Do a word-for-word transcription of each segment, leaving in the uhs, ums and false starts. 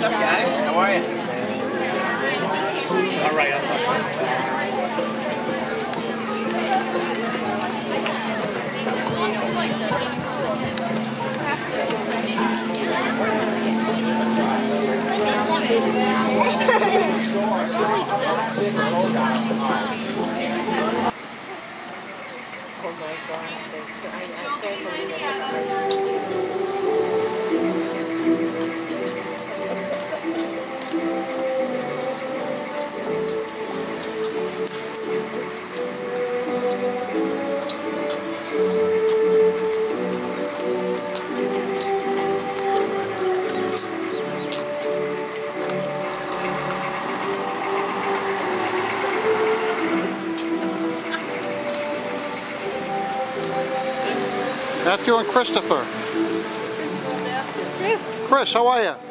up, guys? How are you? All right. Oh my God. I, I can't believe it. Matthew and Christopher. Chris. Chris, how are you?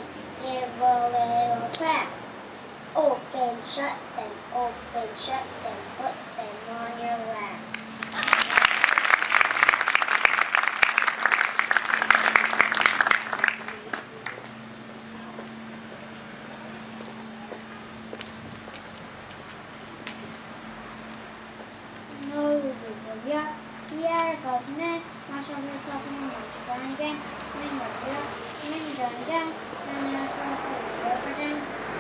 give a little clap. Open, shut them, open, shut them, put them on your lap. Pierre goes in, Marshall gets up and marches down again. Then goes it up, and then you down again, and then it's like a river down.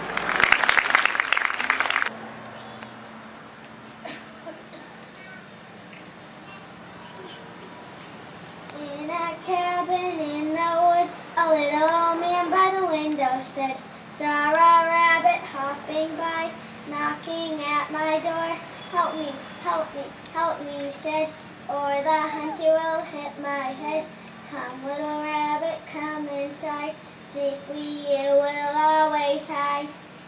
In a cabin in the woods, a little old man by the window stood. Saw a rabbit hopping by, knocking at my door. Help me, help me, help me, he said, or the hunter will hit my head. Come, little rabbit, come inside. Safely you will always hide.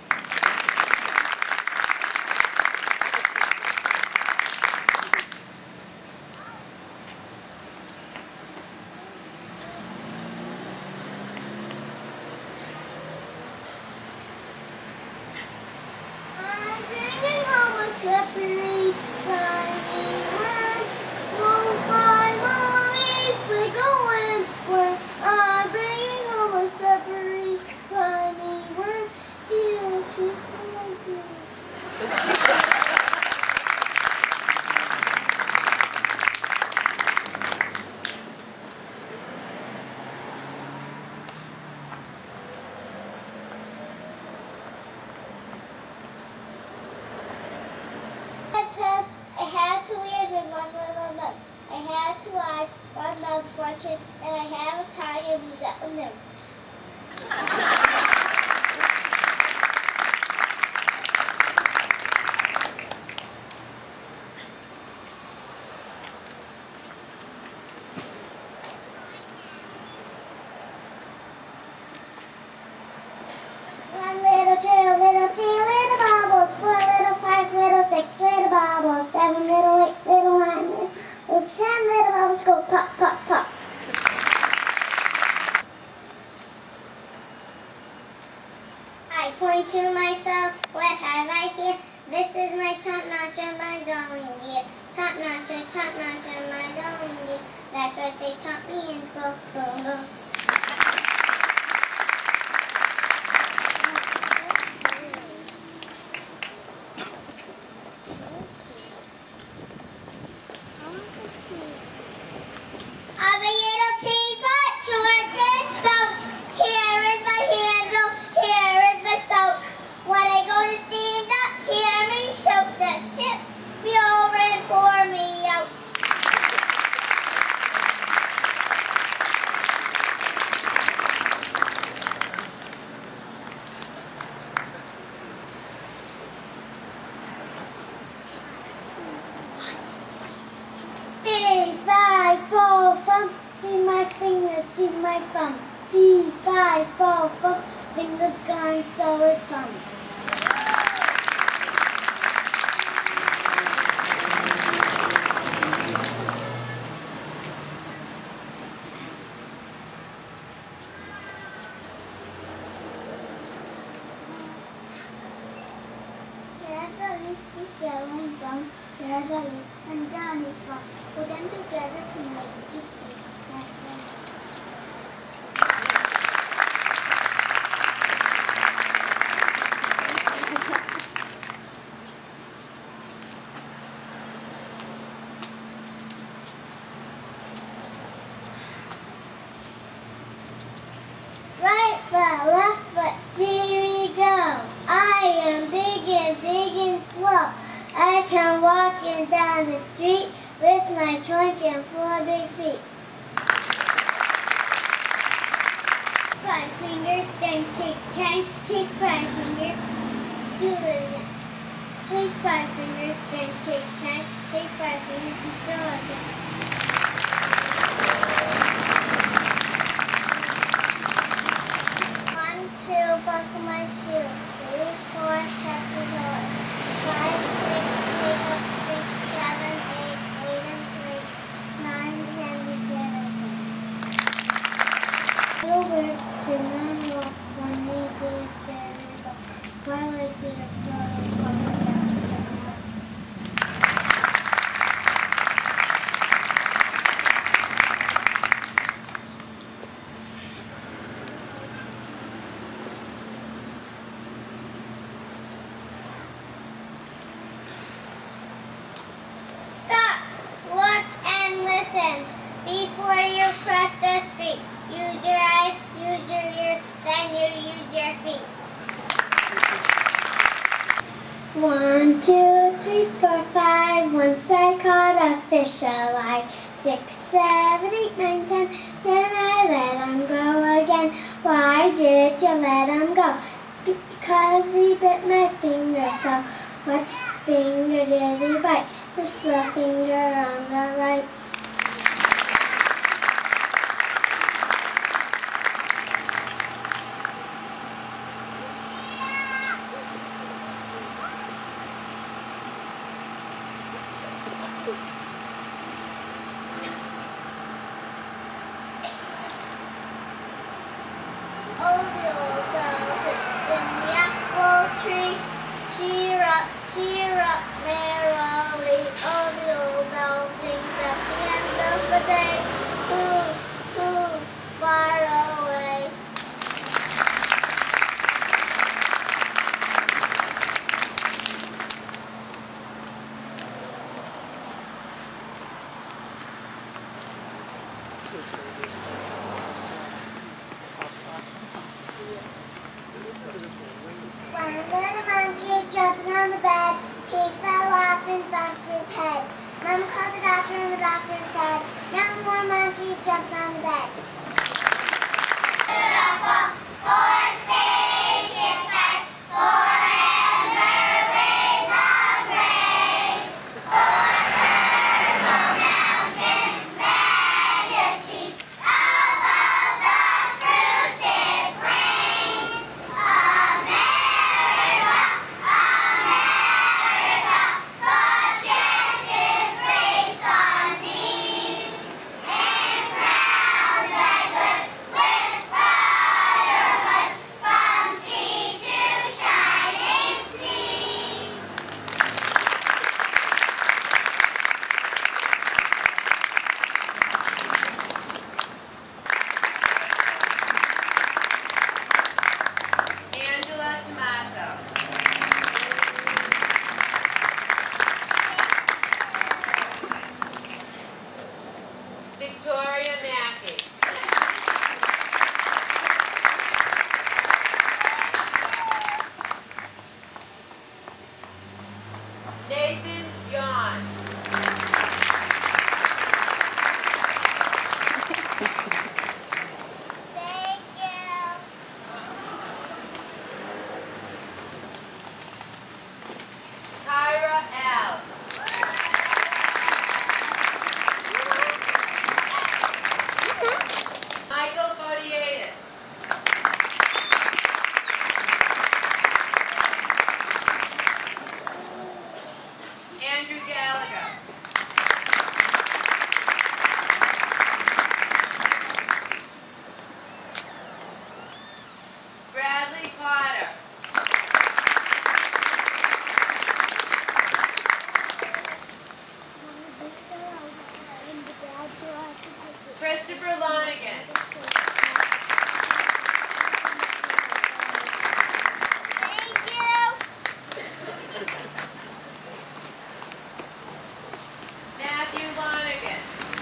I'm bringing home a slippery, slimy worm. Won't my mommy squiggle and squirm? I'm bringing home a slippery, slimy worm. Ew, she's like me. I had two ears and one little nose. I had two eyes, one mouth, one chin, and I have a tiny blue nose. One little, two little, three little bubbles, four little, five little, six little bubbles, seven little, eight little, nine little, those ten little bubbles go pop, pop, pop. I point to myself, what have I here? This is my top-notcher, my darling dear. Top-notcher, top-notcher, my darling dear. That's what they taught me in school. Boom, boom. Of a little teapot, short and stout. Here is my handle, here is my spout. When I go to stand up, hear me shout. Just tip me over and pour me out. Big five, four, thump. See my fingers, see my thumb. D, five, four, thump. Fingers gone, so is fun. Here's a leaf, he's yelling from. Here's a leaf, and Johnny from. Put them together to make it. That's it. Right foot, left foot, here we go. I am big and big and slow. I come walking down the street with my trunk and four big feet. Five fingers, then shake ten, shake five fingers, do it. Shake five fingers, then shake ten, shake five fingers, and still again. One, two, buckle my shoe. Three, four, shut the door. Five, six, eight, six, seven, eight, eight and three, nine, ten, begin again. Little bird, sing and walk, one their feet. One, two, three, four, five. Once I caught a fish alive. Six, seven, eight, nine, ten. Then I let him go again. Why did you let him go? Because he bit my finger so. What finger did he bite? This little finger on the right. Oh, the old girl sits in the apple tree. Cheer up, cheer up, merrily. Oh, the old bell sings at the end of the day. Ooh, ooh, far away. One little monkey jumping on the bed, he fell off and bumped his head. Mama called the doctor and the doctor said, no more monkeys jumping on the bed. Beautiful, for spacious skies, forever waves of grain, for purple mountains, majesties, above the fruited plains. America, America, God's chest is raised on thee, and crowns thy good with brotherhood, from sea to shining sea. Angela Tomaso. Victoria Mackey. Nathan John. Thank you. Kyra L. Michael Bodiatis. Andrew Gallagher. Bradley Potter. Christopher Lonigan. Thank you. Matthew Lonigan.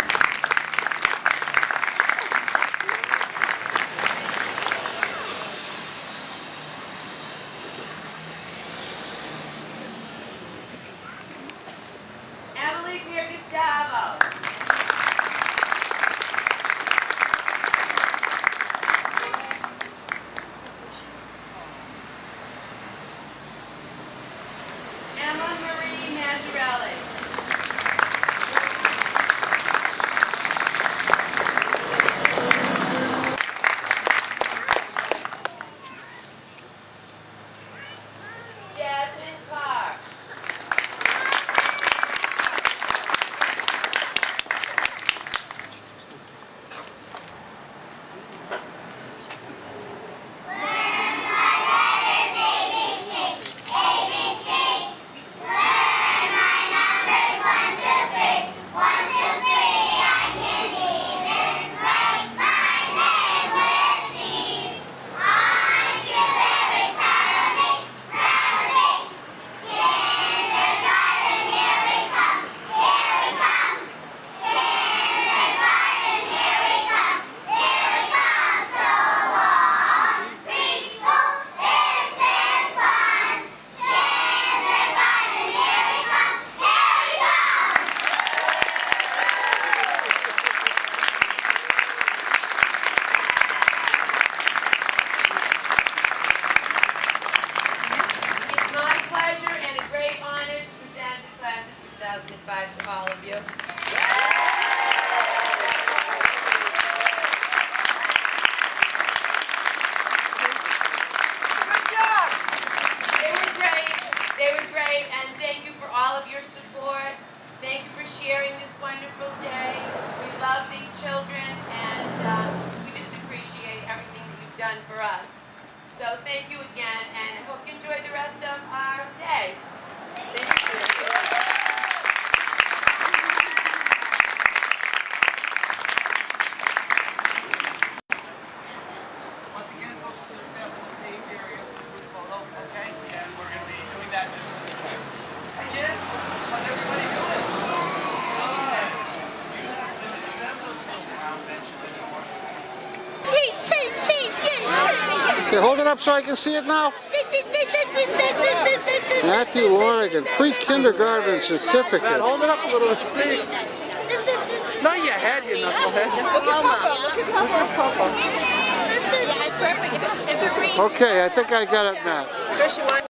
Emily Pierre Gustavo. Emma Marie Mazzarelli. Jasmine Carr. A B C, A B C. Learn my sharing this wonderful day. We love these children, and uh, we just appreciate everything that you've done for us. So thank you again, and I hope you enjoy the rest of our day. Thank you. Okay, hold it up so I can see it now. Matthew Lonigan, pre-kindergarten certificate. Man, hold it up a little. Not your head, you knucklehead. Okay, I think I got it, Matt.